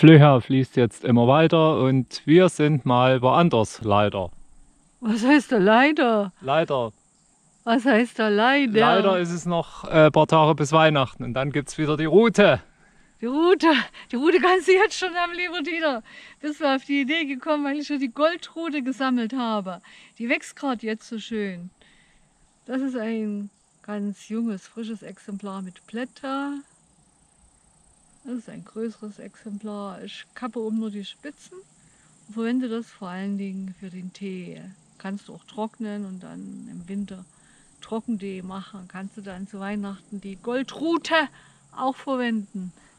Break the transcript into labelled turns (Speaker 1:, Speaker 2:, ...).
Speaker 1: Flöha fließt jetzt immer weiter und wir sind mal woanders, leider.
Speaker 2: Was heißt da leider?
Speaker 1: Leider.
Speaker 2: Was heißt da
Speaker 1: Leider
Speaker 2: leider?
Speaker 1: ist es noch ein paar Tage bis Weihnachten und dann gibt es wieder die Route.
Speaker 2: Die Rute, die Rute kannst du jetzt schon haben, lieber Dieter. Bist du auf die Idee gekommen, weil ich schon die Goldrute gesammelt habe. Die wächst gerade jetzt so schön. Das ist ein ganz junges, frisches Exemplar mit Blätter. Das ist ein größeres Exemplar. Ich kappe oben nur die Spitzen und verwende das vor allen Dingen für den Tee. Kannst du auch trocknen und dann im Winter Trockentee machen. Kannst du dann zu Weihnachten die Goldrute auch verwenden.